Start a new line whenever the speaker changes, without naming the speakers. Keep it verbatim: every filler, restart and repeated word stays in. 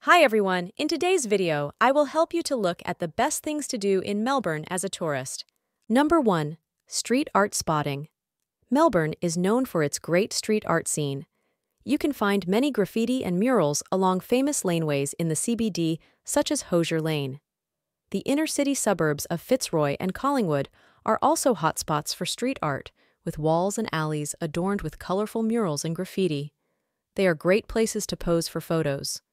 Hi everyone, in today's video, I will help you to look at the best things to do in Melbourne as a tourist. Number one. Street art spotting. Melbourne is known for its great street art scene. You can find many graffiti and murals along famous laneways in the C B D, such as Hosier Lane. The inner-city suburbs of Fitzroy and Collingwood are also hotspots for street art, with walls and alleys adorned with colorful murals and graffiti. They are great places to pose for photos.